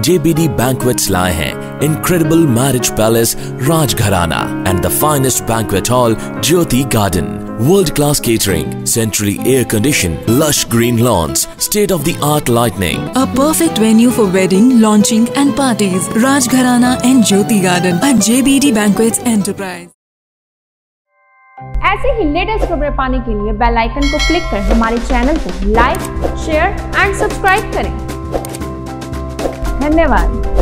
JBD Banquets लाए हैं incredible marriage palace Rajgharana and the finest banquet hall Jyoti Garden. World-class catering, centrally air-conditioned, lush green lawns, state-of-the-art lighting. A perfect venue for wedding, launching and parties. Rajgharana and Jyoti Garden at JBD Banquets Enterprise. ऐसे ही latest खबरें पाने के लिए bell icon को click कर हमारे channel को like, share and subscribe करें। धन्यवाद।